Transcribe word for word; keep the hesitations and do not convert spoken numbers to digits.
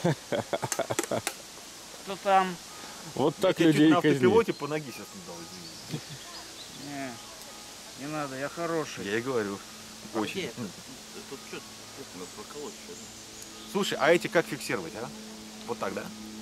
Что там? Вот так я людей на казнить. автопилоте по ноге сейчас не дал, извините. Не, не надо, я хороший. Я и говорю. А Очень. где это? Тут что? Надо проколоть что-то. Слушай, а эти как фиксировать, а? Вот так, да?